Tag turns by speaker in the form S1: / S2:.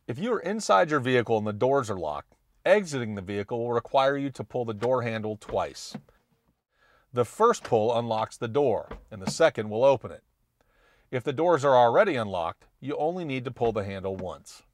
S1: If you are inside your vehicle and the doors are locked, exiting the vehicle will require you to pull the door handle twice. The first pull unlocks the door, and the second will open it. If the doors are already unlocked, you only need to pull the handle once.